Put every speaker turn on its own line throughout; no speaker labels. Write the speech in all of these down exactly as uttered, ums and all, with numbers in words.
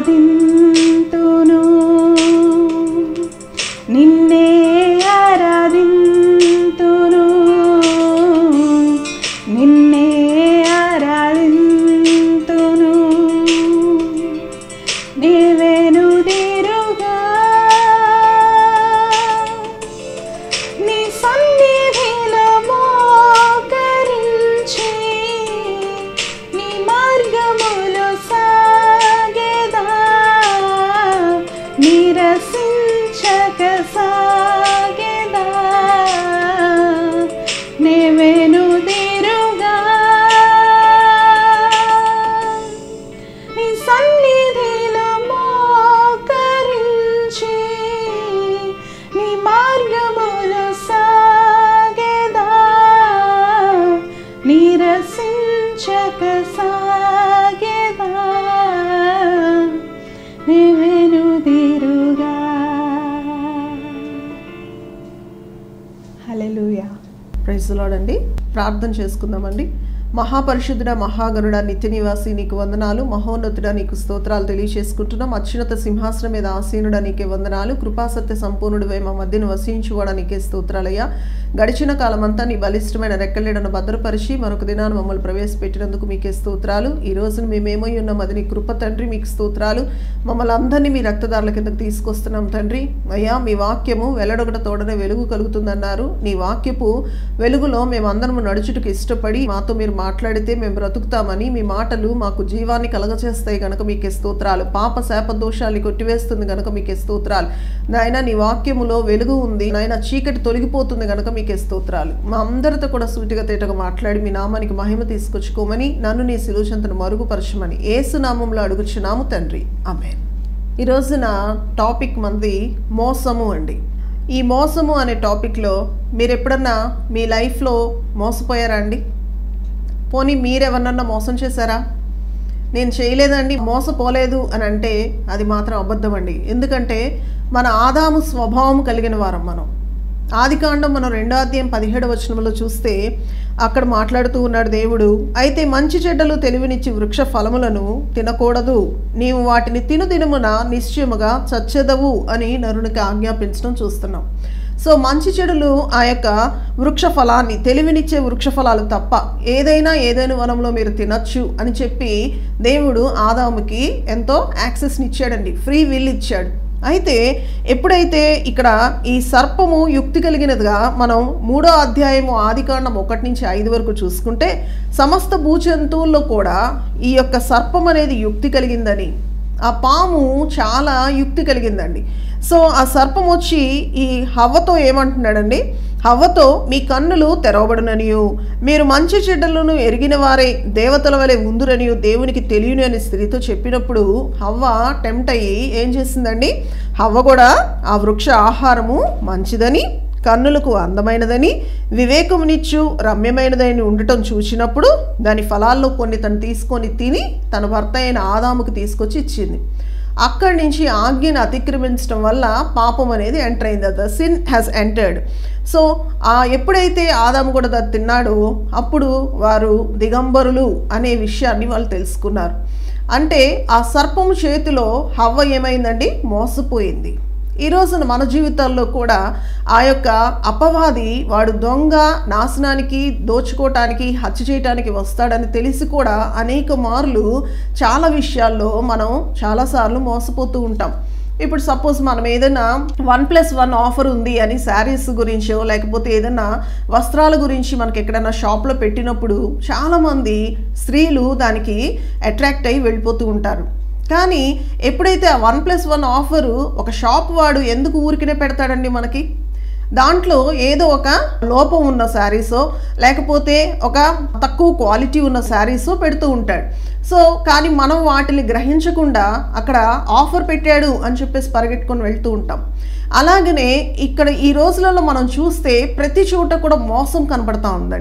ఆరాధింతును నిన్నే ఆరాధింతును నిన్నే ఆరాధింతును నీవేను దిరుగా నీ సన్నిధిలో మోకరించి నీ మార్గములో సాగెదా నిరసించక సాగెదా నీవేను దిరుగా నీ సన్నిధిలో మోకరించి నీ మార్గములో సాగెదా నిరసించక సాగెదా నీవేను దిరుగా. హల్లెలూయా.
ప్రైజ్ ది లార్డ్ అండి. ప్రార్థన చేసుకుందామండి. మహాపరిశుద్ధుడ మహాగరుడ నిత్య నివాసి నీకు వందనాలు. మహోన్నతుడ నీకు స్తోత్రాలు తెలియజేసుకుంటున్నాం. అత్యున్నత సింహాసనం మీద ఆసీనుడ నీకే వందనాలు. కృపాసత్య సంపూర్ణుడివై మా మధ్యను వసించువాడా నీకే స్తోత్రాలయ్యా. గడిచిన కాలమంతా నీ బలిష్టమైన రెక్కలేడను భద్రపరిచి మరొక దినాన్ని మమ్మల్ని ప్రవేశపెట్టినందుకు మీకే స్తోత్రాలు. ఈ రోజున మేమేమై ఉన్నాం అది నీ కృప తండ్రి, మీకు స్తోత్రాలు. మమ్మల్ని అందరినీ మీ రక్తదారుల కిందకు తీసుకొస్తున్నాం తండ్రి. అయ్యా మీ వాక్యము వెల్లడొకట తోడనే వెలుగు కలుగుతుందన్నారు. నీ వాక్యపు వెలుగులో మేమందరము నడుచుటకు ఇష్టపడి మాతో మీరు మాట్లాడితే మేము బ్రతుకుతామని, మీ మాటలు మాకు జీవాన్ని కలగచేస్తాయి కనుక మీకే స్తోత్రాలు. పాప శాప దోషాన్ని కొట్టివేస్తుంది కనుక మీకే స్తోత్రాలు. నాయన నీ వాక్యములో వెలుగు ఉంది నాయన, చీకటి తొలగిపోతుంది కనుక మీకే స్తోత్రాలు. మా అందరితో కూడా సూటిగా తేటగా మాట్లాడి మీ నామానికి మహిమ తీసుకొచ్చుకోమని, నన్ను నీ శిలువ చెంతను మరుగుపరచమని యేసు నామంలో అడుగుచున్నాము తండ్రి, ఆమేన్. ఈ రోజున టాపిక్ మంది మోసము అండి. ఈ మోసము అనే టాపిక్లో మీరు ఎప్పుడన్నా మీ లైఫ్లో మోసపోయారా అండి? పోనీ మీరెవరన్నా మోసం చేశారా? నేను చేయలేదండి, మోసపోలేదు అని అంటే అది మాత్రం అబద్ధం అండి. ఎందుకంటే మన ఆదాము స్వభావం కలిగిన వారం మనం. ఆదికాండం మనం రెండో అధ్యాయం పదిహేడు వచనంలో చూస్తే అక్కడ మాట్లాడుతూ ఉన్నాడు దేవుడు, అయితే మంచి చెడ్డలు తెలివినిచ్చి వృక్ష ఫలములను తినకూడదు, నీవు వాటిని తిను దినమున నిశ్చయముగా చచ్చెదవు అని నరునికి ఆజ్ఞాపించడం చూస్తున్నాం. సో మంచి చెడులు ఆ యొక్క వృక్ష ఫలాన్ని, తెలివినిచ్చే వృక్ష ఫలాలు తప్ప ఏదైనా ఏదైనా వనంలో మీరు తినచ్చు అని చెప్పి దేవుడు ఆదాముకి ఎంతో యాక్సెస్ని ఇచ్చాడండి, ఫ్రీ విల్ ఇచ్చాడు. అయితే ఎప్పుడైతే ఇక్కడ ఈ సర్పము యుక్తి కలిగినదిగా మనం మూడో అధ్యాయము ఆదికాండం ఒకటి నుంచి ఐదు వరకు చూసుకుంటే సమస్త భూజంతువుల్లో కూడా ఈ యొక్క సర్పం అనేది యుక్తి కలిగిందని, ఆ పాము చాలా యుక్తి కలిగిందండి. సో ఆ సర్పం వచ్చి ఈ హవ్వతో ఏమంటున్నాడండి, హవ్వతో మీ కన్నులు తెరవబడుననియు మీరు మంచి చెడ్డలను ఎరిగిన వారే దేవతల వలె ఉందురనియు దేవునికి తెలియను అని స్త్రీతో చెప్పినప్పుడు హవ్వ టెంప్ట్ అయ్యి ఏం చేసిందండి, హవ్వ కూడా ఆ వృక్ష ఆహారము మంచిదని, కన్నులకు అందమైనదని, వివేకమునిచ్చు రమ్యమైనదని ఉండటం చూసినప్పుడు దాని ఫలాల్లో కొన్ని తను తీసుకొని తిని తన భర్త అయిన ఆదాముకు తీసుకొచ్చి ఇచ్చింది. అక్కడి నుంచి ఆజ్ఞను అతిక్రమించడం వల్ల పాపం అనేది ఎంటర్ అయింది. The sin has entered. So ఆ ఎప్పుడైతే ఆదాము కూడా అది తిన్నాడో అప్పుడు వారు దిగంబరులు అనే విషయాన్ని వాళ్ళు తెలుసుకున్నారు. అంటే ఆ సర్పము చేతిలో హవ్వ ఏమైందండి, మోసపోయింది. ఈ రోజున మన జీవితాల్లో కూడా ఆ యొక్క అపవాది వాడు దొంగ, నాశనానికి, దోచుకోవటానికి, హత్య చేయటానికి వస్తాడని తెలిసి కూడా అనేక మార్లు చాలా విషయాల్లో మనం చాలాసార్లు మోసపోతూ ఉంటాం. ఇప్పుడు సపోజ్ మనం ఏదైనా వన్ ప్లస్ వన్ ఆఫర్ ఉంది అని శారీస్ గురించో లేకపోతే ఏదైనా వస్త్రాల గురించి మనకి ఎక్కడైనా షాప్లో పెట్టినప్పుడు చాలామంది స్త్రీలు దానికి అట్రాక్ట్ అయ్యి వెళ్ళిపోతూ ఉంటారు. కానీ ఎప్పుడైతే ఆ వన్ ప్లస్ వన్ ఆఫరు ఒక షాప్ వాడు ఎందుకు ఊరికినే పెడతాడండి మనకి, దాంట్లో ఏదో ఒక లోపం ఉన్న శారీసో లేకపోతే ఒక తక్కువ క్వాలిటీ ఉన్న శారీసో పెడుతూ ఉంటాడు. సో కానీ మనం వాటిని గ్రహించకుండా అక్కడ ఆఫర్ పెట్టాడు అని చెప్పేసి పరిగెట్టుకొని వెళ్తూ ఉంటాం. అలాగనే ఇక్కడ ఈ రోజులలో మనం చూస్తే ప్రతి చోట కూడా మోసం కనబడతా ఉందండి.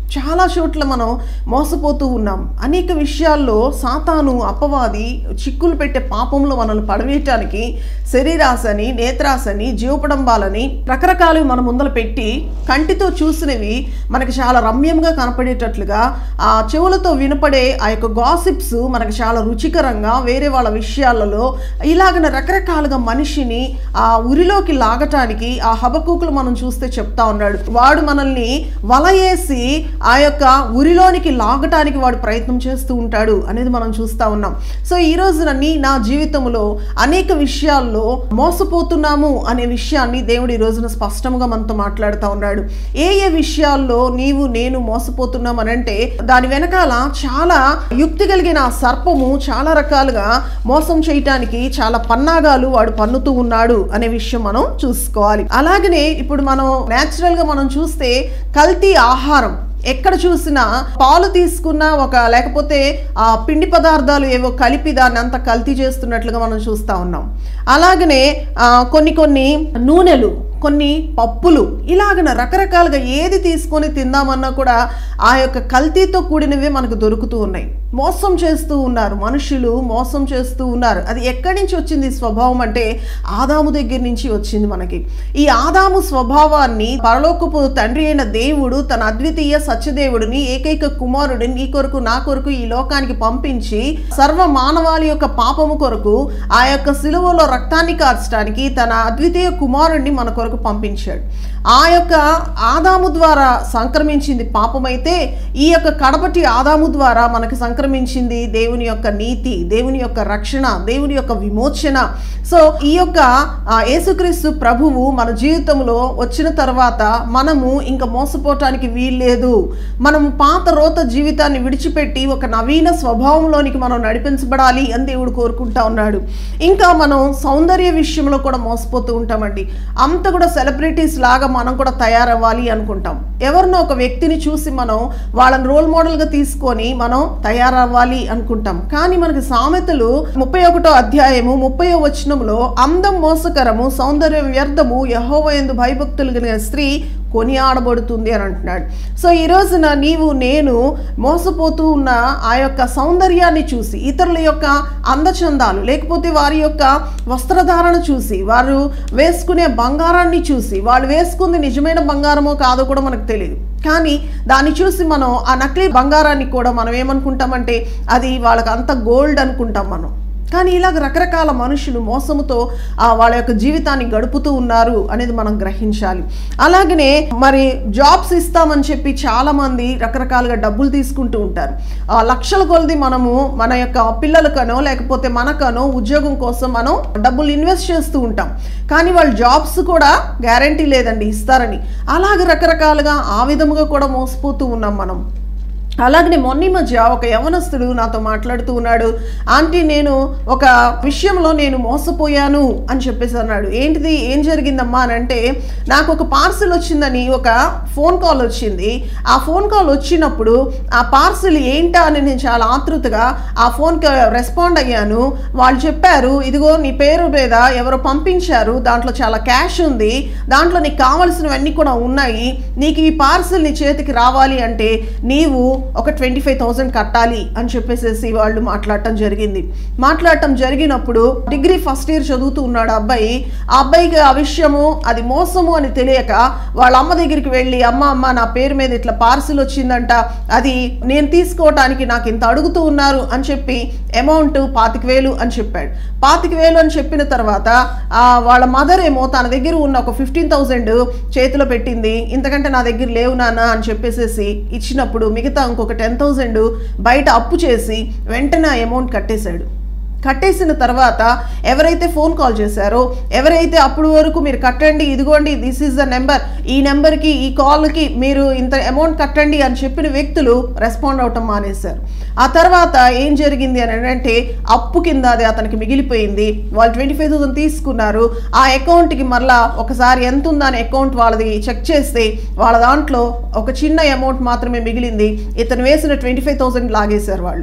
చాలా చోట్ల మనం మోసపోతూ ఉన్నాం. అనేక విషయాల్లో సాతాను అపవాది చిక్కులు పెట్టే పాపంలో మనల్ని పడవేయటానికి శరీరాశని, నేత్రాశని, జీవపడంబాలని రకరకాలు మన ముందర పెట్టి కంటితో చూసినవి మనకి చాలా రమ్యంగా కనపడేటట్లుగా, ఆ చెవులతో వినపడే ఆ యొక్క గాసిప్స్ మనకి చాలా రుచికరంగా వేరే వాళ్ళ విషయాలలో ఇలాగన రకరకాలుగా మనిషిని ఆ ఉరిలోకి లాగటానికి ఆ హబక్కూకులు మనం చూస్తే చెప్తా ఉన్నాడు. వాడు మనల్ని వలయేసి ఆ యొక్క ఉరిలోనికి లాగటానికి వాడు ప్రయత్నం చేస్తూ ఉంటాడు అనేది మనం చూస్తూ ఉన్నాం. సో ఈ రోజున నీ నా జీవితంలో అనేక విషయాల్లో మోసపోతున్నాము అనే విషయాన్ని దేవుడు ఈ రోజున స్పష్టంగా మనతో మాట్లాడుతూ ఉన్నాడు. ఏ ఏ విషయాల్లో నీవు నేను మోసపోతున్నాం అని అంటే దాని వెనకాల చాలా యుక్తి కలిగిన సర్పము చాలా రకాలుగా మోసం చేయటానికి చాలా పన్నాగాలు వాడు పన్నుతూ ఉన్నాడు అనే విషయం మనం చూసుకోవాలి. అలాగనే ఇప్పుడు మనం న్యాచురల్ గా మనం చూస్తే కల్తీ ఆహారం ఎక్కడ చూసినా పాలు తీసుకున్న ఒక లేకపోతే ఆ పిండి పదార్థాలు ఏవో కలిపి దాన్ని అంతా కల్తీ చేస్తున్నట్లుగా మనం చూస్తూ ఉన్నాం. అలాగనే కొన్ని కొన్ని నూనెలు, కొన్ని పప్పులు, ఇలాగన రకరకాలుగా ఏది తీసుకొని తిందామన్నా కూడా ఆ యొక్క కల్తీతో కూడినవే మనకు దొరుకుతూ ఉన్నాయి. మోసం చేస్తూ ఉన్నారు, మనుషులు మోసం చేస్తూ ఉన్నారు. అది ఎక్కడి నుంచి వచ్చింది స్వభావం అంటే ఆదాము దగ్గర నుంచి వచ్చింది మనకి. ఈ ఆదాము స్వభావాన్ని పరలోకపు తండ్రి అయిన దేవుడు తన అద్వితీయ సత్యదేవుడిని ఏకైక కుమారుడిని నీ కొరకు నా కొరకు ఈ లోకానికి పంపించి సర్వ మానవాళి యొక్క పాపము కొరకు ఆ యొక్క సిలువలో రక్తాన్ని కార్చడానికి తన అద్వితీయ కుమారుడిని మన కొరకు పంపించాడు. ఆ యొక్క ఆదాము ద్వారా సంక్రమించింది పాపమైతే ఈ యొక్క కడపటి ఆదాము ద్వారా మనకు సంక్రమించింది దేవుని యొక్క నీతి, దేవుని యొక్క రక్షణ, దేవుని యొక్క విమోచన. సో ఈ యొక్క యేసుక్రీస్తు ప్రభువు మన జీవితంలో వచ్చిన తర్వాత మనము ఇంకా మోసపోవటానికి వీల్లేదు. మనం పాత రోత జీవితాన్ని విడిచిపెట్టి ఒక నవీన స్వభావంలోనికి మనం నడిపించబడాలి అని దేవుడు కోరుకుంటా ఉన్నాడు. ఇంకా మనం సౌందర్య విషయంలో కూడా మోసపోతూ ఉంటామండి. అంత కూడా సెలబ్రిటీస్ లాగా మనం కూడా తయారవ్వాలి అనుకుంటాం. ఎవరినో ఒక వ్యక్తిని చూసి మనం వాళ్ళని రోల్ మోడల్గా తీసుకొని మనం తయారవ్వాలి అనుకుంటాం. కానీ మనకి సామెతలు ముప్పై ఒకటో అధ్యాయము ముప్పై వచనంలో అందం మోసకరము, సౌందర్యం వ్యర్థము, యెహోవా యందు భయభక్తులు కలిగిన స్త్రీ కొనియాడబడుతుంది అని అంటున్నాడు. సో ఈ రోజున నీవు నేను మోసపోతూ ఉన్న ఆ యొక్క సౌందర్యాన్ని చూసి, ఇతరుల యొక్క అందచందాలు లేకపోతే వారి యొక్క వస్త్రధారణ చూసి, వారు వేసుకునే బంగారాన్ని చూసి, వాళ్ళు వేసుకుంది నిజమైన బంగారమో కాదో కూడా మనకు తెలియదు. కానీ దాన్ని చూసి మనం ఆ నకిలీ బంగారాన్ని కూడా మనం ఏమనుకుంటామంటే అది వాళ్ళకి అంత గోల్డ్ అనుకుంటాం మనం. కానీ ఇలాగ రకరకాల మనుషులు మోసముతో వాళ్ళ యొక్క జీవితాన్ని గడుపుతూ ఉన్నారు అనేది మనం గ్రహించాలి. అలాగనే మరి జాబ్స్ ఇస్తామని చెప్పి చాలామంది రకరకాలుగా డబ్బులు తీసుకుంటూ ఉంటారు. లక్షల కొలది మనము మన యొక్క పిల్లలకనో లేకపోతే మనకనో ఉద్యోగం కోసం మనం డబ్బులు ఇన్వెస్ట్ చేస్తూ ఉంటాం. కానీ వాళ్ళు జాబ్స్ కూడా గ్యారంటీ లేదండి ఇస్తారని. అలాగే రకరకాలుగా ఆ విధముగా కూడా మోసపోతూ ఉన్నాం మనం. అలాగనే మొన్న మధ్య ఒక యవనస్తుడు నాతో మాట్లాడుతూ ఉన్నాడు, ఆంటీ నేను ఒక విషయంలో నేను మోసపోయాను అని చెప్పేసి అన్నాడు. ఏంటిది, ఏం జరిగిందమ్మా అని అంటే, నాకు ఒక పార్సిల్ వచ్చిందని ఒక ఫోన్ కాల్ వచ్చింది. ఆ ఫోన్ కాల్ వచ్చినప్పుడు ఆ పార్సిల్ ఏంటా అని నేను చాలా ఆతృతగా ఆ ఫోన్కి రెస్పాండ్ అయ్యాను. వాళ్ళు చెప్పారు, ఇదిగో నీ పేరు మీద ఎవరో పంపించారు, దాంట్లో చాలా క్యాష్ ఉంది, దాంట్లో నీకు కావాల్సినవన్నీ కూడా ఉన్నాయి, నీకు ఈ పార్సిల్ నీ చేతికి రావాలి అంటే నీవు ఒక ట్వంటీ ఫైవ్ థౌసండ్ కట్టాలి అని చెప్పేసి వాళ్ళు మాట్లాడటం జరిగింది. మాట్లాడటం జరిగినప్పుడు డిగ్రీ ఫస్ట్ ఇయర్ చదువుతూ ఉన్నాడు అబ్బాయి. ఆ అబ్బాయికి ఆ విషయము అది మోసము అని తెలియక వాళ్ళ అమ్మ దగ్గరికి వెళ్ళి, అమ్మ అమ్మ నా పేరు మీద ఇట్లా పార్సిల్ వచ్చిందంట, అది నేను తీసుకోవటానికి నాకు ఇంత అడుగుతూ ఉన్నారు అని చెప్పి అమౌంట్ పాతిక వేలు అని చెప్పాడు. పాతిక వేలు అని చెప్పిన తర్వాత వాళ్ళ మదర్ ఏమో తన దగ్గర ఉన్న ఒక ఫిఫ్టీన్ థౌసండ్ చేతిలో పెట్టింది. ఇంతకంటే నా దగ్గర లేవు నాన్న అని చెప్పేసేసి ఇచ్చినప్పుడు మిగతా ఇంకొక టెన్ థౌసండ్ బయట అప్పు చేసి వెంటనే ఆ అమౌంట్ కట్టేశాడు. కట్టేసిన తర్వాత ఎవరైతే ఫోన్ కాల్ చేశారో, ఎవరైతే అప్పుడు వరకు మీరు కట్టండి, ఇదిగోండి దిస్ ఈజ్ ద నెంబర్, ఈ నెంబర్కి ఈ కాల్కి మీరు ఇంత అమౌంట్ కట్టండి అని చెప్పిన వ్యక్తులు రెస్పాండ్ అవటం మానేశారు. ఆ తర్వాత ఏం జరిగింది అని అంటే అప్పు కింద అది అతనికి మిగిలిపోయింది. వాళ్ళు ట్వంటీ ఫైవ్ థౌసండ్ తీసుకున్నారు. ఆ అకౌంట్కి మళ్ళా ఒకసారి ఎంత ఉందని అకౌంట్ వాళ్ళది చెక్ చేస్తే వాళ్ళ దాంట్లో ఒక చిన్న అమౌంట్ మాత్రమే మిగిలింది. ఇతను వేసిన ట్వంటీ ఫైవ్ థౌసండ్ లాగేశారు వాళ్ళు.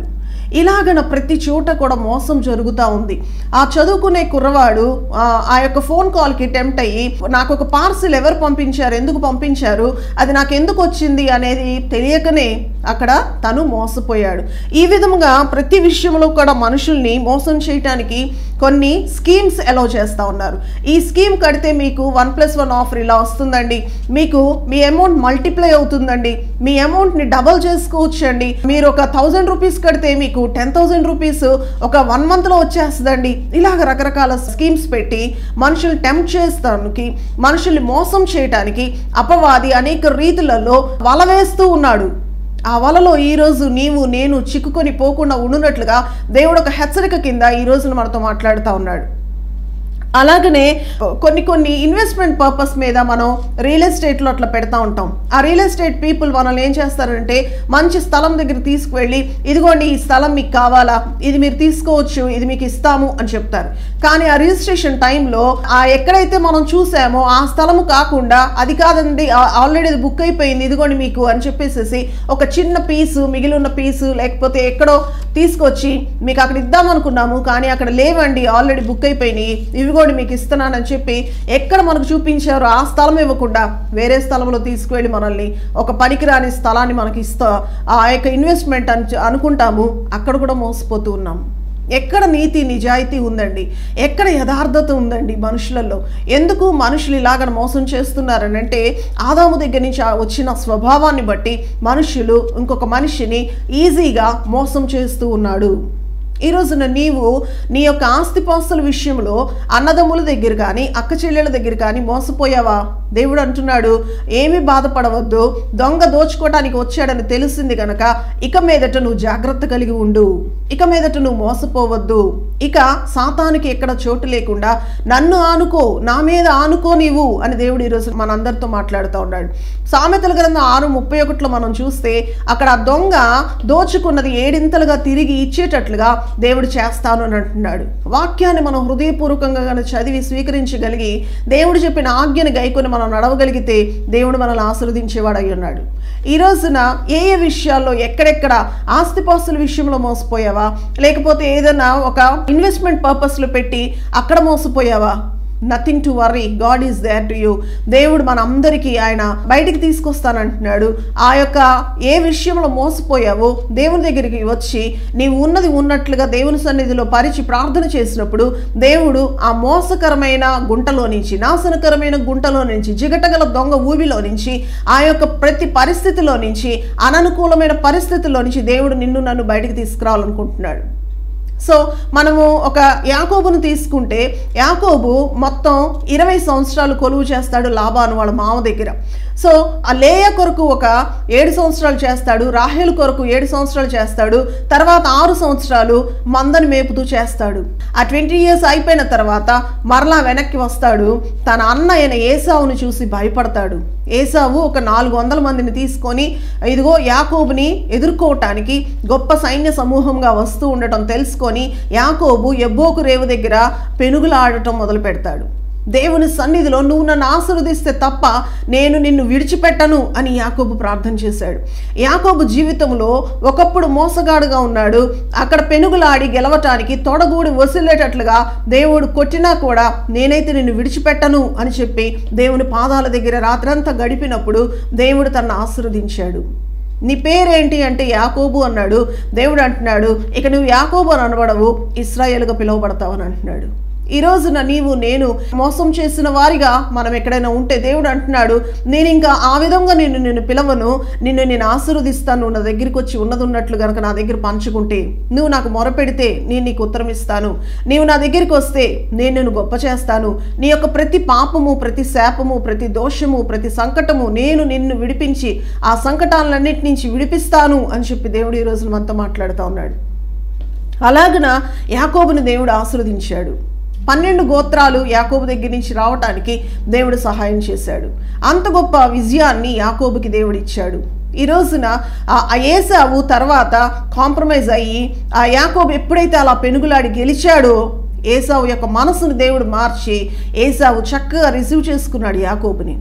ఇలాగన ప్రతి చోట కూడా మోసం జరుగుతూ ఉంది. ఆ చదువుకునే కుర్రవాడు ఆ యొక్క ఫోన్ కాల్కి టెంప్ట్ అయ్యి నాకు ఒక పార్సిల్ ఎవరు పంపించారు, ఎందుకు పంపించారు, అది నాకు ఎందుకు వచ్చింది అనేది తెలియకనే అక్కడ తను మోసపోయాడు. ఈ విధముగా ప్రతి విషయంలో కూడా మనుషుల్ని మోసం చేయటానికి కొన్ని స్కీమ్స్ అలౌ చేస్తూ ఉన్నారు. ఈ స్కీమ్ కడితే మీకు వన్ ప్లస్ వన్ ఆఫర్ ఇలా వస్తుందండి, మీకు మీ అమౌంట్ మల్టిప్లై అవుతుందండి, మీ అమౌంట్ని డబల్ చేసుకోవచ్చండి, మీరు ఒక థౌజండ్ రూపీస్ కడితే మీకు టెన్ థౌజండ్ రూపీస్ ఒక వన్ మంత్లో వచ్చేస్తుందండి. ఇలాగ రకరకాల స్కీమ్స్ పెట్టి మనుషుల్ని టెంప్ట్ చేస్తానికి, మనుషుల్ని మోసం చేయటానికి అపవాది అనేక రీతులలో వల వేస్తూ ఉన్నాడు. ఆ వలలో ఈరోజు నీవు నేను చిక్కుకొని పోకుండా ఉండునట్లుగా దేవుడు ఒక హెచ్చరిక కింద ఈ రోజున మనతో మాట్లాడుతూ ఉన్నాడు. అలాగనే కొన్ని కొన్ని ఇన్వెస్ట్మెంట్ పర్పస్ మీద మనం రియల్ ఎస్టేట్లో అట్లా పెడతా ఉంటాం. ఆ రియల్ ఎస్టేట్ పీపుల్ మనల్ని ఏం చేస్తారంటే మంచి స్థలం దగ్గర తీసుకువెళ్ళి ఇదిగోండి ఈ స్థలం మీకు కావాలా, ఇది మీరు తీసుకోవచ్చు, ఇది మీకు ఇస్తాము అని చెప్తారు. కానీ ఆ రిజిస్ట్రేషన్ టైంలో ఆ ఎక్కడైతే మనం చూసామో ఆ స్థలము కాకుండా అది కాదండి ఆల్రెడీ అది బుక్ అయిపోయింది ఇదిగోండి మీకు అని చెప్పేసి ఒక చిన్న పీసు మిగిలి ఉన్న పీసు లేకపోతే ఎక్కడో తీసుకొచ్చి మీకు అక్కడ ఇద్దాం అనుకున్నాము కానీ అక్కడ లేవండి ఆల్రెడీ బుక్ అయిపోయినాయి ఇవిగో మీకు ఇస్తున్నానని చెప్పి ఎక్కడ మనకు చూపించారో ఆ స్థలం ఇవ్వకుండా వేరే స్థలంలో తీసుకువెళ్ళి మనల్ని ఒక పనికిరాని స్థలాన్ని మనకి ఇస్తా ఆ యొక్క ఇన్వెస్ట్మెంట్ అని అనుకుంటాము. అక్కడ కూడా మోసపోతూ ఉన్నాము. ఎక్కడ నీతి నిజాయితీ ఉందండి, ఎక్కడ యథార్థత ఉందండి మనుషులలో? ఎందుకు మనుషులు ఇలాగ మోసం చేస్తున్నారని అంటే ఆదాము దగ్గర నుంచి వచ్చిన స్వభావాన్ని బట్టి మనుషులు ఇంకొక మనిషిని ఈజీగా మోసం చేస్తూ ఉన్నాడు. ఈ రోజున నీవు నీ యొక్క ఆస్తిపాస్తుల విషయంలో అన్నదమ్ముల దగ్గర కానీ అక్క చెల్లెల దగ్గర కానీ మోసపోయావా? దేవుడు అంటున్నాడు ఏమీ బాధపడవద్దు, దొంగ దోచుకోవటానికి వచ్చాడని తెలిసింది గనక ఇక మీదట నువ్వు జాగ్రత్త కలిగి ఉండు, ఇక మీదట నువ్వు మోసపోవద్దు, ఇక సాతానికి ఎక్కడ చోటు లేకుండా నన్ను ఆనుకో, నా మీద ఆనుకో నీవు అని దేవుడు ఈరోజు మనందరితో మాట్లాడుతూ ఉన్నాడు. సామెతల గ్రంథం ఆరు ముప్పై ఒకటిలో మనం చూస్తే అక్కడ ఆ దొంగ దోచుకున్నది ఏడింతలుగా తిరిగి ఇచ్చేటట్లుగా దేవుడు చేస్తాను అని అంటున్నాడు. వాక్యాన్ని మనం హృదయపూర్వకంగా చదివి స్వీకరించగలిగి దేవుడు చెప్పిన ఆజ్ఞని గైకొని మనం నడవగలిగితే దేవుడు మనల్ని ఆశీర్వదించేవాడు అయి ఉన్నాడు. ఈ రోజున ఏ ఏ విషయాల్లో ఎక్కడెక్కడ ఆస్తిపాస్తుల విషయంలో మోసపోయావా, లేకపోతే ఏదైనా ఒక ఇన్వెస్ట్మెంట్ పర్పస్లో పెట్టి అక్కడ మోసపోయావా? Nothing to worry, God is there to you. దేవుడు మన అందరికీ ఆయన బయటికి తీసుకొస్తానంటున్నాడు. ఆ యొక్క ఏ విషయంలో మోసపోయావో దేవుని దగ్గరికి వచ్చి నీవు ఉన్నది ఉన్నట్లుగా దేవుని సన్నిధిలో పరిచి ప్రార్థన చేసినప్పుడు దేవుడు ఆ మోసకరమైన గుంటలో నుంచి, నాశనకరమైన గుంటలో నుంచి, జిగటగల దొంగ ఊబిలో నుంచి, ఆ యొక్క ప్రతి పరిస్థితిలో నుంచి, అననుకూలమైన పరిస్థితుల్లో నుంచి దేవుడు నిన్ను నన్ను బయటికి తీసుకురావాలనుకుంటున్నాడు. సో మనము ఒక యాకోబును తీసుకుంటే యాకోబు మొత్తం ఇరవై సంవత్సరాలు కొలువు చేస్తాడు లాబాను వాళ్ళ మామ దగ్గర. సో ఆ లేయ కొరకు ఒక ఏడు సంవత్సరాలు చేస్తాడు, రాహేలు కొరకు ఏడు సంవత్సరాలు చేస్తాడు, తర్వాత ఆరు సంవత్సరాలు మందని మేపుతూ చేస్తాడు. ఆ ట్వంటీ ఇయర్స్ అయిపోయిన తర్వాత మరలా వెనక్కి వస్తాడు. తన అన్న అయిన ఏసావుని చూసి భయపడతాడు. ఏసావు ఒక నాలుగు వందల మందిని తీసుకొని ఇదిగో యాకోబుని ఎదుర్కోవటానికి గొప్ప సైన్య సమూహంగా వస్తూ ఉండటం తెలుసుకొని యాకోబు యబ్బోకు రేవు దగ్గర పెనుగులాడటం మొదలు పెడతాడు. దేవుని సన్నిధిలో నువ్వు నన్ను ఆశీర్వదిస్తే తప్ప నేను నిన్ను విడిచిపెట్టను అని యాకోబు ప్రార్థన చేశాడు. యాకోబు జీవితంలో ఒకప్పుడు మోసగాడుగా ఉన్నాడు. అక్కడ పెనుగులాడి గెలవటానికి తొడగూడి వసిలేటట్లుగా దేవుడు కొట్టినా కూడా నేనైతే నిన్ను విడిచిపెట్టను అని చెప్పి దేవుని పాదాల దగ్గర రాత్రంతా గడిపినప్పుడు దేవుడు తనను ఆశీర్వదించాడు. నీ పేరేంటి అంటే యాకోబు అన్నాడు. దేవుడు అంటున్నాడు ఇక నువ్వు యాకోబు అని అనబడవు, ఇశ్రాయేలుగా పిలువబడతావు అని అంటున్నాడు. ఈ రోజున నీవు నేను మోసం చేసిన వారిగా మనం ఎక్కడైనా ఉంటే దేవుడు అంటున్నాడు నేను ఇంకా ఆ విధంగా నిన్ను నేను పిలవను, నిన్ను నేను ఆశీర్వదిస్తాను. నా దగ్గరికి వచ్చి ఉన్నది ఉన్నట్లు కనుక నా దగ్గర పంచుకుంటే, నువ్వు నాకు మొరపెడితే నేను నీకు ఉత్తరం ఇస్తాను, నీవు నా దగ్గరికి వస్తే నేను నిన్ను గొప్ప చేస్తాను, నీ యొక్క ప్రతి పాపము, ప్రతి శాపము, ప్రతి దోషము, ప్రతి సంకటము నేను నిన్ను విడిపించి ఆ సంకటాలన్నిటి నుంచి విడిపిస్తాను అని చెప్పి దేవుడు ఈ రోజున మనతో మాట్లాడుతూ ఉన్నాడు. అలాగన యాకోబుని దేవుడు ఆశీర్వదించాడు. పన్నెండు గోత్రాలు యాకోబు దగ్గర నుంచి రావటానికి దేవుడు సహాయం చేశాడు. అంత గొప్ప విజయాన్ని యాకోబుకి దేవుడు ఇచ్చాడు. ఈ రోజున ఆ ఏసావు తర్వాత కాంప్రమైజ్ అయ్యి ఆ యాకోబు ఎప్పుడైతే అలా పెనుగులాడి గెలిచాడో ఏసావు యొక్క మనసును దేవుడు మార్చి ఏసావు చక్కగా రిసీవ్ చేసుకున్నాడు యాకోబుని.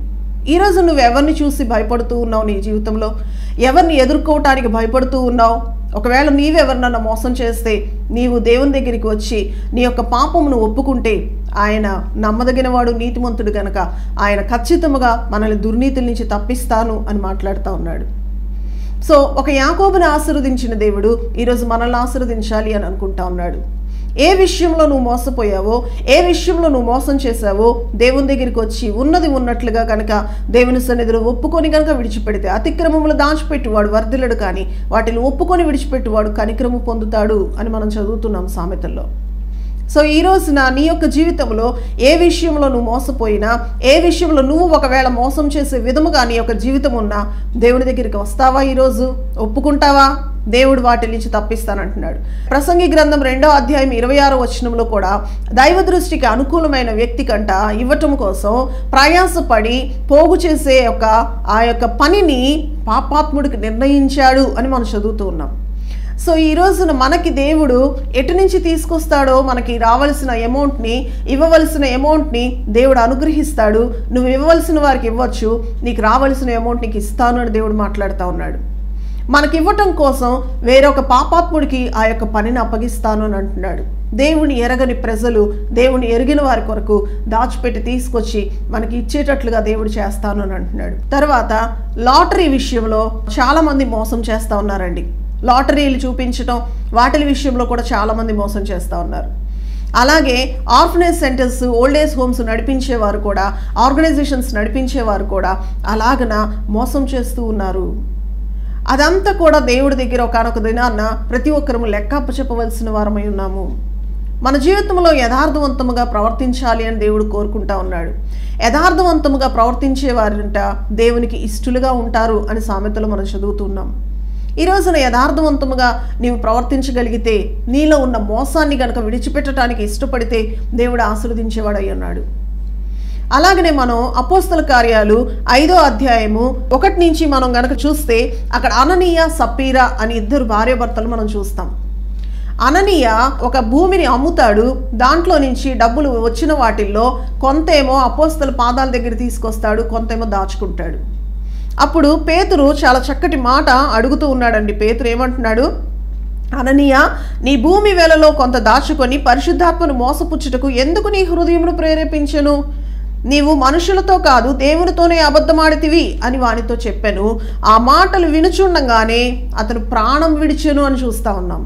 ఈరోజు నువ్వు ఎవరిని చూసి భయపడుతూ ఉన్నావు? నీ జీవితంలో ఎవరిని ఎదుర్కోవటానికి భయపడుతూ ఉన్నావు? ఒకవేళ నీవెవరినన్నా మోసం చేస్తే నీవు దేవుని దగ్గరికి వచ్చి నీ యొక్క పాపమును ఒప్పుకుంటే ఆయన నమ్మదగిన వాడు, నీతిమంతుడు గనక ఆయన ఖచ్చితంగా మనల్ని దుర్నీతుల నుంచి తప్పిస్తాను అని మాట్లాడుతూ ఉన్నాడు. సో ఒక యాకోబుని ఆశీర్వదించిన దేవుడు ఈరోజు మనల్ని ఆశీర్వదించాలి అని అనుకుంటా ఉన్నాడు. ఏ విషయంలో నువ్వు మోసపోయావో, ఏ విషయంలో నువ్వు మోసం చేశావో దేవుని దగ్గరికి వచ్చి ఉన్నది ఉన్నట్లుగా కనుక దేవుని సన్నిధిలో ఒప్పుకొని కనుక విడిచిపెడితే, అతిక్రమములు దాచిపెట్టువాడు వర్ధిల్లడు, కానీ వాటిని ఒప్పుకొని విడిచిపెట్టువాడు కనిక్రము పొందుతాడు అని మనం చదువుతున్నాం సామెతల్లో. సో ఈ రోజున నీ యొక్క జీవితంలో ఏ విషయంలో నువ్వు మోసపోయినా, ఏ విషయంలో నువ్వు ఒకవేళ మోసం చేసే విధముగా నీ యొక్క జీవితం ఉన్నా దేవుని దగ్గరికి వస్తావా? ఈరోజు ఒప్పుకుంటావా? దేవుడు వాటి నుంచి తప్పిస్తానంటున్నాడు. ప్రసంగి గ్రంథం రెండో అధ్యాయం ఇరవై ఆరో వచనంలో కూడా దైవ దృష్టికి అనుకూలమైన వ్యక్తి కంట ఇవ్వటం కోసం ప్రయాసపడి పోగు చేసే యొక్క ఆ యొక్క పనిని పాపాత్ముడికి నిర్ణయించాడు అని మనం చదువుతూ ఉన్నాం. సో ఈ రోజున మనకి దేవుడు ఎటు నుంచి తీసుకొస్తాడో, మనకి రావలసిన అమౌంట్ని, ఇవ్వవలసిన అమౌంట్ని దేవుడు అనుగ్రహిస్తాడు. నువ్వు ఇవ్వవలసిన వారికి ఇవ్వచ్చు, నీకు రావలసిన అమౌంట్ నీకు ఇస్తాను అని దేవుడు మాట్లాడుతూ ఉన్నాడు. మనకి ఇవ్వటం కోసం వేరొక పాపాత్ముడికి ఆ యొక్క పనిని అప్పగిస్తాను అని అంటున్నాడు. దేవుని ఎరగని ప్రజలు దేవుని ఎరిగిన వారి కొరకు దాచిపెట్టి తీసుకొచ్చి మనకి ఇచ్చేటట్లుగా దేవుడు చేస్తాను అని అంటున్నాడు. తర్వాత లాటరీ విషయంలో చాలామంది మోసం చేస్తూ ఉన్నారండి. లాటరీలు చూపించడం, వాటి విషయంలో కూడా చాలామంది మోసం చేస్తూ ఉన్నారు. అలాగే orphanage centres, old age homes నడిపించేవారు కూడా, ఆర్గనైజేషన్స్ నడిపించేవారు కూడా అలాగన మోసం చేస్తూ ఉన్నారు. అదంతా కూడా దేవుడి దగ్గర ఒకనొక దినాన్న ప్రతి ఒక్కరము లెక్క అప్పచెప్పవలసిన వారమై ఉన్నాము. మన జీవితంలో యథార్థవంతముగా ప్రవర్తించాలి అని దేవుడు కోరుకుంటా ఉన్నాడు. యథార్థవంతముగా ప్రవర్తించే వారంట దేవునికి ఇష్టలుగా ఉంటారు అని సామెతలు మనం చదువుతున్నాం. ఈ రోజున యథార్థవంతముగా నీవు ప్రవర్తించగలిగితే, నీలో ఉన్న మోసాన్ని గనక విడిచిపెట్టడానికి ఇష్టపడితే దేవుడు ఆశీర్వదించేవాడై ఉన్నాడు. అలాగనే మనం అపోస్తల కార్యాలు ఐదో అధ్యాయము ఒకటి నుంచి మనం గనక చూస్తే అక్కడ అననీయ, సప్పీరా అని ఇద్దరు భార్యాభర్తలు మనం చూస్తాం. అననీయ ఒక భూమిని అమ్ముతాడు. దాంట్లో నుంచి డబ్బులు వచ్చిన వాటిల్లో కొంతేమో అపోస్తల పాదాల దగ్గర తీసుకొస్తాడు, కొంతేమో దాచుకుంటాడు. అప్పుడు పేతురు చాలా చక్కటి మాట అడుగుతూ ఉన్నాడండి. పేతురు ఏమంటున్నాడు? అననీయ, నీ భూమి వేలలో కొంత దాచుకొని పరిశుద్ధాత్మను మోసపుచ్చుటకు ఎందుకు నీ హృదయమును ప్రేరేపించెను? నీవు మనుషులతో కాదు దేవునితోనే అబద్ధమాడితివి అని వానితో చెప్పాను. ఆ మాటలు వినుచుండగానే అతను ప్రాణం విడిచెను అని చూస్తా ఉన్నాం.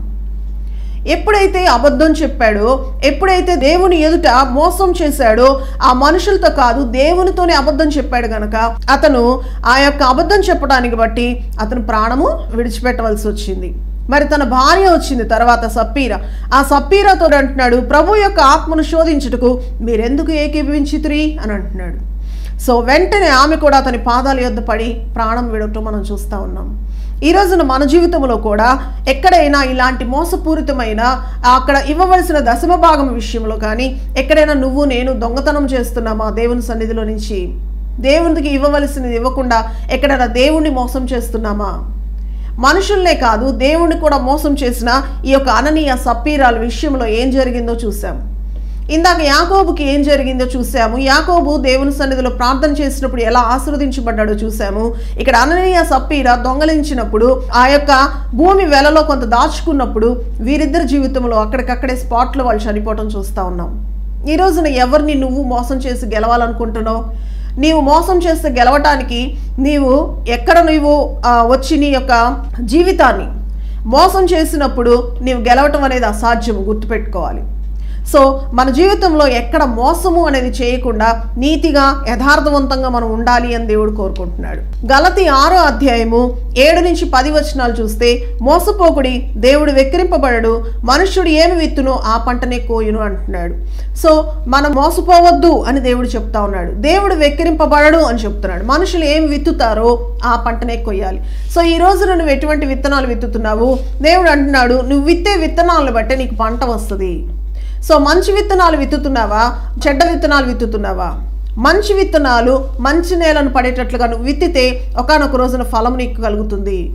ఎప్పుడైతే అబద్ధం చెప్పాడో, ఎప్పుడైతే దేవుని ఎదుట మోసం చేశాడో, ఆ మనుషులతో కాదు దేవునితోనే అబద్ధం చెప్పాడు గనక అతను ఆ యొక్క అబద్ధం చెప్పడానికి బట్టి అతను ప్రాణము విడిచిపెట్టవలసి వచ్చింది. మరి తన భార్య వచ్చింది తర్వాత సప్పీరా. ఆ సప్పీరాతో అంటున్నాడు, ప్రభు యొక్క ఆత్మను శోధించుటకు మీరెందుకు ఏకీభవించితిరి అని అంటున్నాడు. సో వెంటనే ఆమె కూడా అతని పాదాల యొద్ద పడి ప్రాణం విడటం మనం చూస్తూ ఉన్నాం. ఈ రోజున మన జీవితంలో కూడా ఎక్కడైనా ఇలాంటి మోసపూరితమైన అక్కడ ఇవ్వవలసిన దశమ భాగం విషయంలో కానీ, ఎక్కడైనా నువ్వు నేను దొంగతనం చేస్తున్నామా దేవుని సన్నిధిలో నుంచి? దేవునికి ఇవ్వవలసినది ఇవ్వకుండా ఎక్కడైనా దేవుణ్ణి మోసం చేస్తున్నామా? మనుషుల్నే కాదు దేవుణ్ణి కూడా మోసం చేసిన ఈ యొక్క అననీయ, సప్పీరాల విషయంలో ఏం జరిగిందో చూసాం. ఇందాక యాకోబుకి ఏం జరిగిందో చూసాము. యాకోబు దేవుని సన్నిధిలో ప్రార్థన చేసినప్పుడు ఎలా ఆశీర్వదించబడ్డాడో చూసాము. ఇక్కడ అననీయ, సప్పీరా దొంగలించినప్పుడు, ఆ యొక్క భూమి వెలలో కొంత దాచుకున్నప్పుడు వీరిద్దరి జీవితంలో అక్కడికక్కడే స్పాట్లో వాళ్ళు చనిపోవటం చూస్తూ ఉన్నాం. ఈ రోజున ఎవరిని నువ్వు మోసం చేసి గెలవాలనుకుంటున్నావు? నీవు మోసం చేస్తే గెలవటానికి నీవు ఎక్కడ నీవు వచ్చి నీ యొక్క జీవితాన్ని మోసం చేసినప్పుడు నీవు గెలవటం అనేది అసాధ్యము, గుర్తుపెట్టుకోవాలి. సో మన జీవితంలో ఎక్కడ మోసము అనేది చేయకుండా నీతిగా యథార్థవంతంగా మనం ఉండాలి అని దేవుడు కోరుకుంటున్నాడు. గలతీ ఆరో అధ్యాయము ఏడు నుంచి పది వచనాలు చూస్తే, మోసపోకుడి, దేవుడు వెక్కిరింపబడడు, మనుష్యుడు ఏమి విత్తునో ఆ పంటనే కోయును అంటున్నాడు. సో మనం మోసపోవద్దు అని దేవుడు చెప్తా ఉన్నాడు. దేవుడు వెక్కిరింపబడడు అని చెప్తున్నాడు. మనుషులు ఏమి విత్తుతారో ఆ పంటనే కొయ్యాలి. సో ఈ రోజు నువ్వు ఎటువంటి విత్తనాలు విత్తుతున్నావు? దేవుడు అంటున్నాడు, నువ్వు విత్తే విత్తనాలను బట్టే నీకు పంట వస్తుంది. సో మంచి విత్తనాలు విత్తుతున్నావా, చెడ్డ విత్తనాలు విత్తుతున్నావా? మంచి విత్తనాలు మంచి నేలను పడేటట్లుగా నువ్వు విత్తితే ఒకానొక రోజున ఫలం నీకు కలుగుతుంది.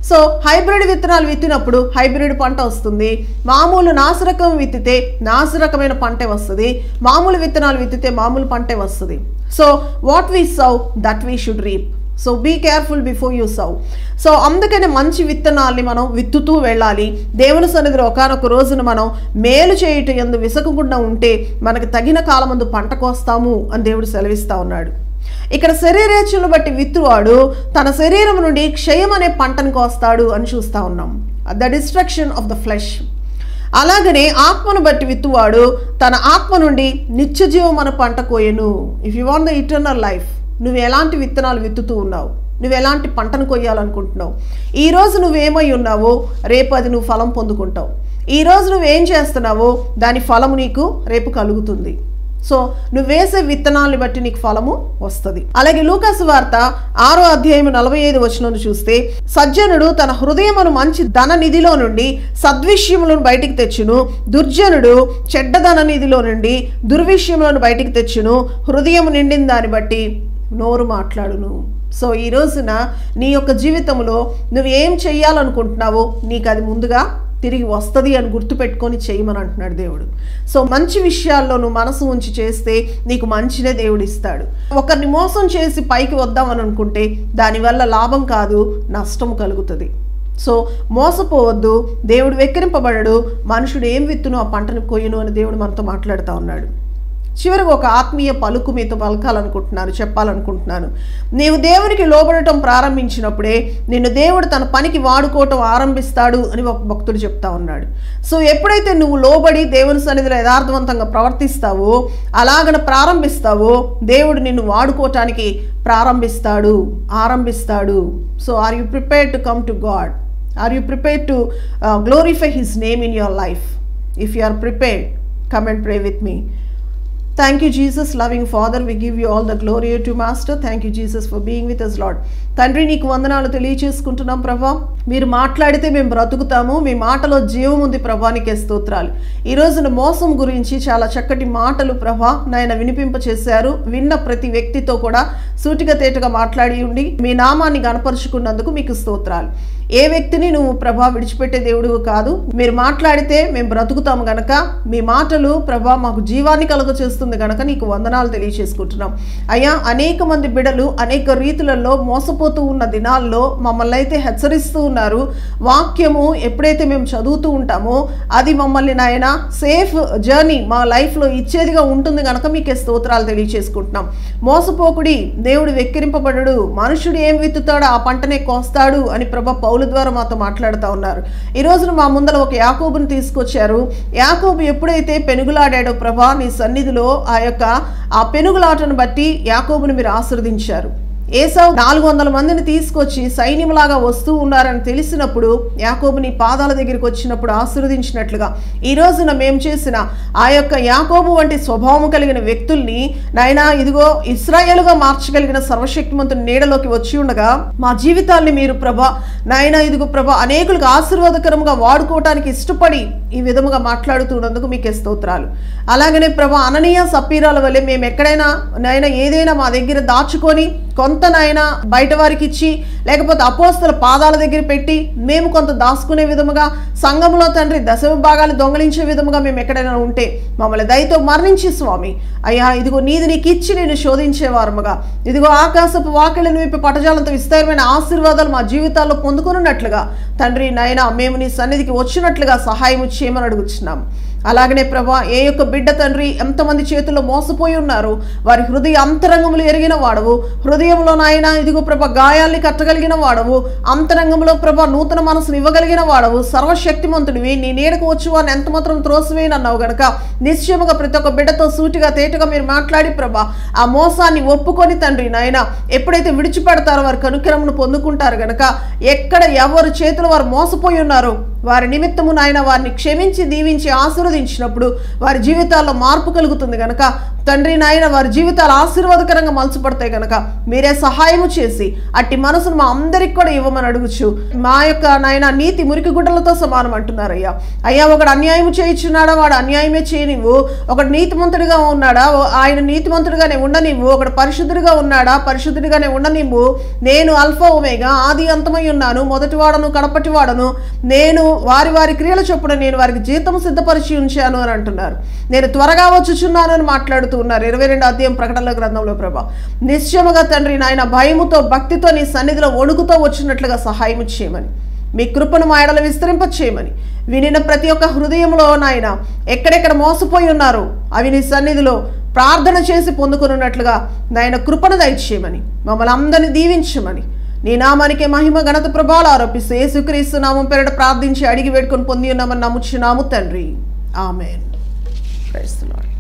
సో హైబ్రిడ్ విత్తనాలు విత్తినప్పుడు హైబ్రిడ్ పంట వస్తుంది. మామూలు నాసిరకం విత్తితే నాసిరకమైన పంటే వస్తుంది. మామూలు విత్తనాలు విత్తితే మామూలు పంటే వస్తుంది. So what we sow that we should reap. So be careful before you sow. So అందుకనే మంచి విత్తనాల్ని మనం విత్తుతూ వెళ్ళాలి. దేవుని సన్నిధిలో ఒకనొక రోజున మనం మేలు చేయటం ఎందు విసకకుండా ఉంటే మనకు తగిన కాలమందు పంట కోస్తాము అని దేవుడు సెలవిస్తూ ఉన్నాడు. ఇక్కడ శరీరేచ్ఛలను బట్టి విత్తువాడు తన శరీరం నుండి క్షయం అనే పంటను కోస్తాడు అని చూస్తూ ఉన్నాం. The destruction of the flesh. అలాగనే ఆత్మను బట్టి విత్తువాడు తన ఆత్మ నుండి నిత్య జీవం అనే పంట కోయను. If you want the eternal life, నువ్వు ఎలాంటి విత్తనాలు విత్తుతూ ఉన్నావు, నువ్వు ఎలాంటి పంటను కొయ్యాలనుకుంటున్నావు, ఈరోజు నువ్వేమై ఉన్నావో రేపు అది నువ్వు ఫలం పొందుకుంటావు. ఈరోజు నువ్వేం చేస్తున్నావో దాని ఫలము నీకు రేపు కలుగుతుంది. సో నువ్వు వేసే విత్తనాలను బట్టి నీకు ఫలము వస్తుంది. అలాగే లూకాసు వార్త ఆరో అధ్యాయం నలభై ఐదు వచనం చూస్తే, సజ్జనుడు తన హృదయమును మంచి ధన నిధిలో నుండి సద్విషయములను బయటికి తెచ్చును, దుర్జనుడు చెడ్డ ధన నిధిలో నుండి దుర్విషయములను బయటికి తెచ్చును, హృదయం నిండిన దాన్ని బట్టి నోరు మాట్లాడును. సో ఈ రోజున నీ యొక్క జీవితంలో నువ్వు ఏం చెయ్యాలనుకుంటున్నావో నీకు అది ముందుగా తిరిగి వస్తుంది అని గుర్తుపెట్టుకొని చేయమని అంటున్నాడు దేవుడు. సో మంచి విషయాల్లో నువ్వు మనసు ఉంచి చేస్తే నీకు మంచినే దేవుడు ఇస్తాడు. ఒకరిని మోసం చేసి పైకి వద్దామని అనుకుంటే దానివల్ల లాభం కాదు, నష్టం కలుగుతుంది. సో మోసపోవద్దు. దేవుడు వెక్కిరింపబడడు. మనుషుడు ఏం విత్తును ఆ పంటను కొయ్యను అని దేవుడు మనతో మాట్లాడుతూ ఉన్నాడు. చివరికి ఒక ఆత్మీయ పలుకు మీతో పలకాలనుకుంటున్నాను, చెప్పాలనుకుంటున్నాను. నీవు దేవునికి లోబడటం ప్రారంభించినప్పుడే నిన్ను దేవుడు తన పనికి వాడుకోవటం ఆరంభిస్తాడు అని ఒక భక్తుడు చెప్తా ఉన్నాడు. సో ఎప్పుడైతే నువ్వు లోబడి దేవుని సన్నిధిలో యథార్థవంతంగా ప్రవర్తిస్తావో, అలాగన ప్రారంభిస్తావో, దేవుడు నిన్ను వాడుకోవటానికి ప్రారంభిస్తాడు, ఆరంభిస్తాడు. So are you prepared to come to God? Are you prepared to glorify his name in your life? If you are prepared, come and pray with me. Thank you, Jesus, loving Father. We give you all the glory to Master. Thank you, Jesus, for being with us, Lord. తండ్రి నీకు వందనాలు తెలియచేసుకుంటున్నాం ప్రభా. మీరు మాట్లాడితే మేము బ్రతుకుతాము, మీ మాటలో జీవం ఉంది ప్రభా, నీకే స్తోత్రాలు. ఈ రోజున మోసం గురించి చాలా చక్కటి మాటలు ప్రభా నాయన వినిపింప చేశారు. విన్న ప్రతి వ్యక్తితో కూడా సూటిగా తేటగా మాట్లాడి ఉండి మీ నామాన్ని గణపరుచుకున్నందుకు మీకు స్తోత్రాలు. ఏ వ్యక్తిని నువ్వు ప్రభా విడిచిపెట్టే దేవుడు కాదు. మీరు మాట్లాడితే మేము బ్రతుకుతాము గనక, మీ మాటలు ప్రభా మాకు జీవాన్ని కలుగ చేస్తుంది గనక నీకు వందనాలు తెలియచేసుకుంటున్నాం. అయ్యా, అనేక మంది బిడ్డలు అనేక రీతులలో మోసపోతూ ఉన్న దినాల్లో మమ్మల్ని అయితే హెచ్చరిస్తూ ఉన్నారు. వాక్యము ఎప్పుడైతే మేము చదువుతూ ఉంటామో అది మమ్మల్ని నాయన సేఫ్ జర్నీ మా లైఫ్లో ఇచ్చేదిగా ఉంటుంది కనుక మీకే స్తోత్రాలు తెలియచేసుకుంటున్నాం. మోసపోకుడి, దేవుడు వెక్కిరింపబడడు, మనుషుడు ఏం విత్తుతాడో ఆ పంటనే కోస్తాడు అని ప్రభా పౌలు ద్వారా మాతో మాట్లాడుతూ ఉన్నారు. ఈ రోజున మా ముందర ఒక యాకోబుని తీసుకొచ్చారు. యాకోబు ఎప్పుడైతే పెనుగులాడాడో ప్రభా నీ సన్నిధిలో ఆ యొక్క ఆ పెనుగులాటను బట్టి యాకోబుని మీరు ఆశీర్వదించారు. ఏసావు నాలుగు వందల మందిని తీసుకొచ్చి సైన్యంలాగా వస్తూ ఉన్నారని తెలిసినప్పుడు యాకోబుని పాదాల దగ్గరికి వచ్చినప్పుడు ఆశీర్వదించినట్లుగా ఈ రోజున మేము చేసిన ఆ యొక్క యాకోబు వంటి స్వభావం కలిగిన వ్యక్తుల్ని నాయనా ఇదిగో ఇశ్రాయేలుగా మార్చగలిగిన సర్వశక్తిమంతుని నీడలోకి వచ్చి ఉండగా మా జీవితాల్ని మీరు ప్రభా నాయనా ఇదిగో ప్రభా అనేకులకు ఆశీర్వాదకరంగా వాడుకోవటానికి ఇష్టపడి ఈ విధముగా మాట్లాడుతున్నందుకు మీకే స్తోత్రాలు. అలాగనే ప్రభా అననీయ సప్పీరాల వల్లే మేము ఎక్కడైనా నాయన ఏదైనా మా దగ్గర దాచుకొని కొంత నాయన బయట వారికి ఇచ్చి లేకపోతే అపోస్తల పాదాల దగ్గర పెట్టి మేము కొంత దాచుకునే విధముగా సంఘంలో తండ్రి దశమ భాగాలు దొంగలించే విధముగా మేము ఎక్కడైనా ఉంటే మమ్మల్ని దయతో మరణించి స్వామి అయ్యా ఇదిగో నీది నీకు ఇచ్చి నేను శోధించేవారముగా ఇదిగో ఆకాశపు వాకిళ్ళను విప్పి పటజాలంతో విస్తారమైన ఆశీర్వాదాలు మా జీవితాల్లో పొందుకున్నట్లుగా తండ్రి నాయన మేము నీ సన్నిధికి వచ్చినట్లుగా సహాయం చేయమని అడుగుచున్నాం. అలాగనే ప్రభా ఏ యొక్క బిడ్డ తండ్రి ఎంతమంది చేతుల్లో మోసపోయి ఉన్నారు వారి హృదయ అంతరంగములు ఎరిగిన వాడవు, హృదయంలో నాయన ఇదిగో ప్రభా గాయాల్ని కట్టగలిగిన వాడవు, అంతరంగంలో ప్రభా నూతన మనసును ఇవ్వగలిగిన వాడవు, సర్వశక్తిమంతుడివి, నీ నీడకు వచ్చి వారిని ఎంత మాత్రం త్రోసివేయనన్నావు గనక నిశ్చయముగా ప్రతి ఒక్క బిడ్డతో సూటిగా తేటగా మీరు మాట్లాడి ప్రభా ఆ మోసాన్ని ఒప్పుకొని తండ్రి నాయన ఎప్పుడైతే విడిచిపెడతారో వారి కనుకరమును పొందుకుంటారు గనక ఎక్కడ ఎవరు చేతులు వారు మోసపోయి ఉన్నారో వారి నిమిత్తము నాయన వారిని క్షమించి దీవించి ఆశీర్వదించినప్పుడు వారి జీవితాల్లో మార్పు కలుగుతుంది కనుక తండ్రి నాయన వారి జీవితాలు ఆశీర్వాదకరంగా మలుచబడతాయి కనుక మీరే సహాయము చేసి అట్టి మనసును మా అందరికి కూడా ఇవ్వమని అడుగుచు. మా యొక్క నాయన నీతి మురికి గుడ్డలతో సమానం అంటున్నారు అయ్యా. అయ్యా ఒకడు అన్యాయం చేయించున్నాడా, వాడు అన్యాయమే చేయనివ్వు. ఒకడు నీతిమంతుడిగా ఉన్నాడా, ఆయన నీతిమంతుడిగానే ఉండనివ్వు. ఒకడు పరిశుద్ధుడిగా ఉన్నాడా, పరిశుద్ధుడిగానే ఉండనివ్వు. నేను అల్ఫా ఒమేగా, ఆది అంతమై ఉన్నాను, మొదటి వాడను కడపటి వాడను. నేను వారి వారి క్రియల చొప్పున నేను వారికి జీతం సిద్ధపరిచి ఉంచాను అని అంటున్నారు. నేను త్వరగా వచ్చుచున్నాను అని మాట్లాడుతూ ఉన్నారు ఇరవై రెండు అధ్యాయం ప్రకటనల గ్రంథంలో. ప్రభా నిశ్చయముగా తండ్రి నాయన భయముతో భక్తితో నీ సన్నిధిలో వణుకుతో వచ్చినట్లుగా సహాయం చేయమని, మీ కృపను మా ఎడల విస్తరింప చేయమని, వినిన ప్రతి ఒక్క హృదయంలో నాయన ఎక్కడెక్కడ మోసపోయి ఉన్నారో అవి నీ సన్నిధిలో ప్రార్థన చేసి పొందుకున్నట్లుగా నాయన కృపను దయచేయమని, మమ్మల్ని అందరినీ దీవించమని, నీ నామానికే మహిమ ఘనత ప్రభావాలు ఆరోపిస్తూ యేసుక్రీస్తు నామం పేరిట ప్రార్థించి అడిగి వేడుకొని పొంది ఉన్నామని నమ్ముచున్నాము తండ్రి. ఆమేన్. Praise the lord.